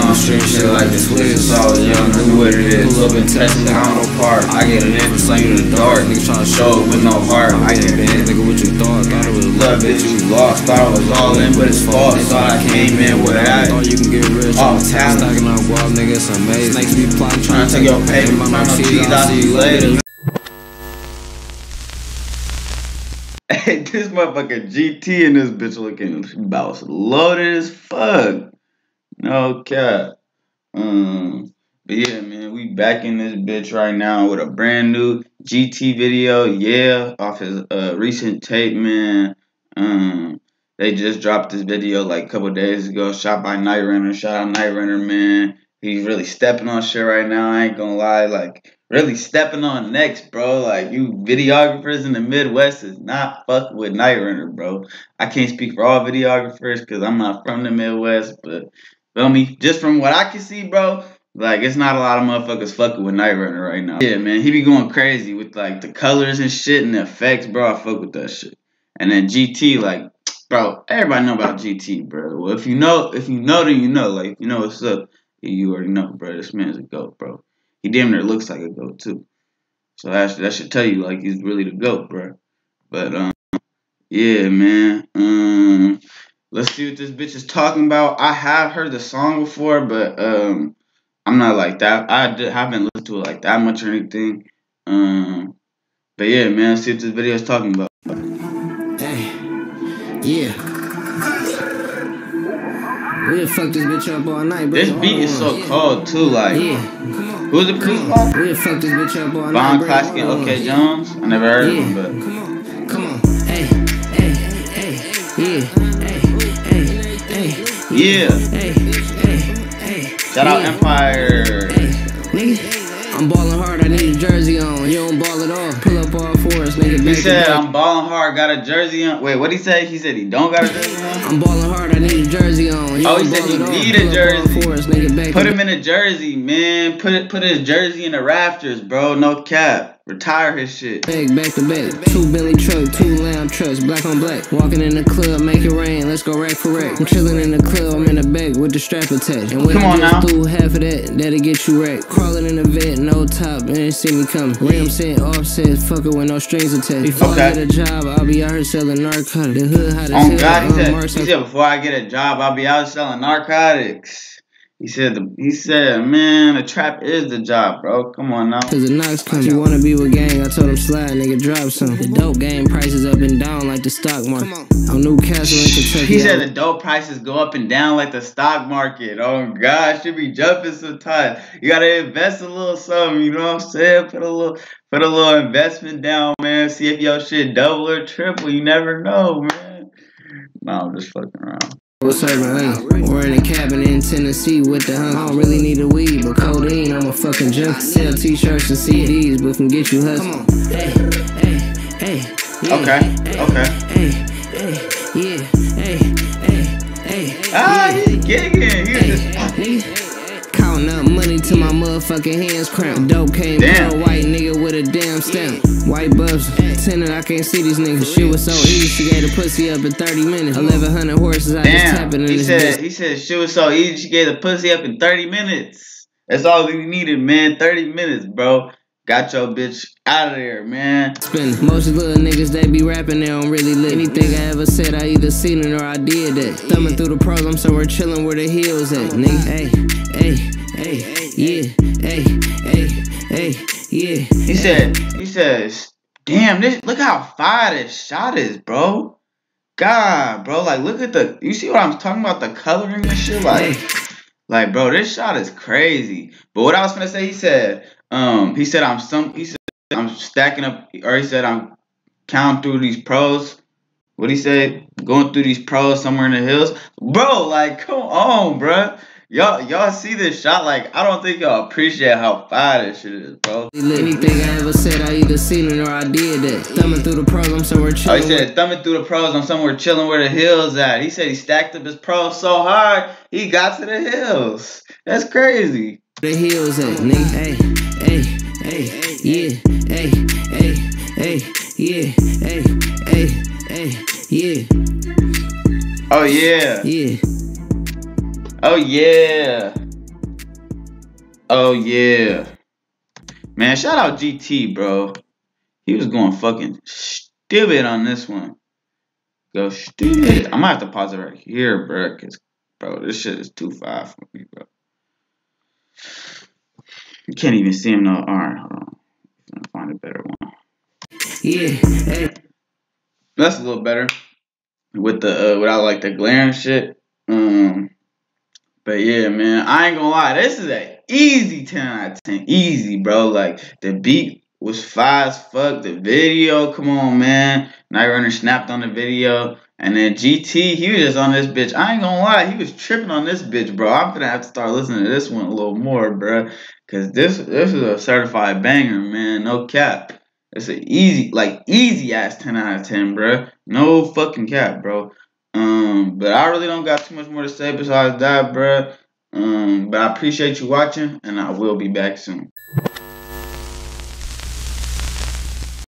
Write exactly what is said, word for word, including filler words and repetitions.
on stream shit like this. Switches all young, knew what it is. Pull up and test it, I don't know part. I get it in for slang in the dark. Niggas tryna show it with no heart. I get it in, nigga, what you thought? Thought it was love, bitch, you lost. Thought it was all in, but it's false. Thought I came in with that. Thought you can get rich. All talent. Stacking on guap, nigga, it's amazing. Snakes be plotting, tryna take your payment. Tryna cheese, I'll see you later. Hey, this motherfucker G T in this bitch looking about loaded as fuck. No cap. Um, but yeah, man, we back in this bitch right now with a brand new G T video. Yeah, off his uh, recent tape, man. Um, they just dropped this video like a couple days ago. Shot by Night Runner. Shout out Night Runner, man. He's really stepping on shit right now. I ain't gonna lie, like. Really stepping on necks, bro. Like, you videographers in the Midwest is not fucking with Night Runner, bro. I can't speak for all videographers because I'm not from the Midwest, but feel me? Just from what I can see, bro, like, it's not a lot of motherfuckers fucking with Night Runner right now. Yeah, man, he be going crazy with, like, the colors and shit and the effects, bro. I fuck with that shit. And then G T, like, bro, everybody know about G T, bro. Well, if you know, if you know, then you know. Like, you know what's up. You already know, bro. This man's a GOAT, bro. He damn near looks like a GOAT too. So that, that should tell you like he's really the GOAT, bro. But um yeah, man. Um let's see what this bitch is talking about. I have heard the song before, but um I'm not like that. I d haven't listened to it like that much or anything. Um but yeah, man, let's see what this video is talking about. Hey, yeah. We'll fuck this bitch up all night, bro. This beat is so cold too, like yeah. Who's the police boss? We'll fuck this bitch up all night. Von Classic and OK Jones? I never heard yeah. of him, but come on, come on. Hey, hey, hey, yeah. Hey, hey, hey. Yeah. Hey, hey, hey. Shout out yeah. Empire. Hey, nigga, I'm balling hard. I need a jersey on. You don't ball at all. Pull up all fours, nigga. He said I'm balling hard. Got a jersey on. Wait, what he say? He said he don't got a jersey on. I'm balling hard. I need a jersey on. You oh, he said he need a jersey. Fours, nigga, back put him in a jersey, man. Put it. Put his jersey in the rafters, bro. No cap. Retire his shit. Back, back to back. Two Bentley truck, two lamb trucks, black on black. Walking in the club, make it rain. Let's go rack for rack. I'm chilling in the club, I'm in the back with the strap attached. And when Come I on now. do half of that, that'll get you wrecked. Crawling in the vet, no top, and they see me coming. Ram set, offset, fuck it with no strings attached. Before okay. I get a job, I'll be out here selling narcotics. The hood hot as oh, hell. God, he said, he said before I get a job, I'll be out selling narcotics. He said, the, he said, man, the trap is the job, bro. Come on now. Cause the knocks come. You wanna be with gang? I told him slide, nigga, drop some. The dope game prices up and down like the stock market. On Newcastle in Kentucky. He said the dope prices go up and down like the stock market. Oh God, should be jumping sometimes. You gotta invest a little something. You know what I'm saying? Put a little, put a little investment down, man. See if your shit double or triple. You never know, man. No, I'm just fucking around. What's up, man? We're in a cabin in Tennessee with the hunt. I don't really need a weed, but codeine, I'm a fucking junkie. Sell t-shirts and C Ds, but can get you hustling. Hey, hey, hey. Yeah, okay, hey, okay. Hey, hey, yeah, hey, hey, hey. Ah, yeah, he's gigging. He's hey, counting up money till my motherfucking hands cramp. Dope came damn. From a white nigga with a damn stamp. White buffs, tenant, I can't see these niggas. Shit was so easy, she gave the pussy up in thirty minutes. eleven hundred horses, I damn. just tapping in he this said, bitch. He said shit was so easy, she gave the pussy up in thirty minutes. That's all we needed, man. thirty minutes, bro. Got your bitch out of there, man. Spin. Most little niggas, they be rapping, they don't really live. Anything I ever said, I either seen it or I did that. Thumbing through the pros, I'm somewhere chilling where the heels at. Nigga, hey, hey, hey, yeah, hey, hey, hey, yeah. He said, he says, damn, this, look how fire this shot is, bro. God, bro, like, look at the, you see what I'm talking about, the coloring and shit? Like, like, bro, this shot is crazy. But what I was gonna say, he said, um, he said, I'm some, he said, I'm stacking up, or he said, I'm counting through these pros. What'd he say? Going through these pros somewhere in the hills. Bro, like, come on, bro. Y'all, y'all see this shot? Like, I don't think y'all appreciate how fire this shit is, bro. Anything I ever said, I either seen it or I did that. Thumbing through the pros, I'm somewhere chilling. Oh, he said, thumbing through the pros, I'm somewhere chilling where the hills at. He said he stacked up his pros so hard, he got to the hills. That's crazy. The hills at, nigga. Hey, hey, hey, yeah, hey, hey, hey, yeah, hey, hey, hey, yeah. Oh, yeah. Yeah. Oh, yeah. Oh yeah, man. Shout out G T, bro. He was going fucking stupid on this one. Go stupid. I might have to pause it right here, bro. Cause bro, this shit is too far for me, bro. You can't even see him no. All right, hold on. I'm gonna find a better one. Yeah, hey. That's a little better with the uh, without like the glaring shit. Um, but yeah, man, I ain't gonna lie. This is an easy ten out of ten. Easy, bro. Like the beat was fire as fuck. The video, come on, man. Night Runner snapped on the video. And then G T, he was just on this bitch. I ain't gonna lie, he was tripping on this bitch, bro. I'm gonna have to start listening to this one a little more, bro. Cause this this is a certified banger, man. No cap. It's an easy, like easy ass ten out of ten, bro. No fucking cap, bro. Um, but I really don't got too much more to say besides that, bro. Um, but I appreciate you watching, and I will be back soon.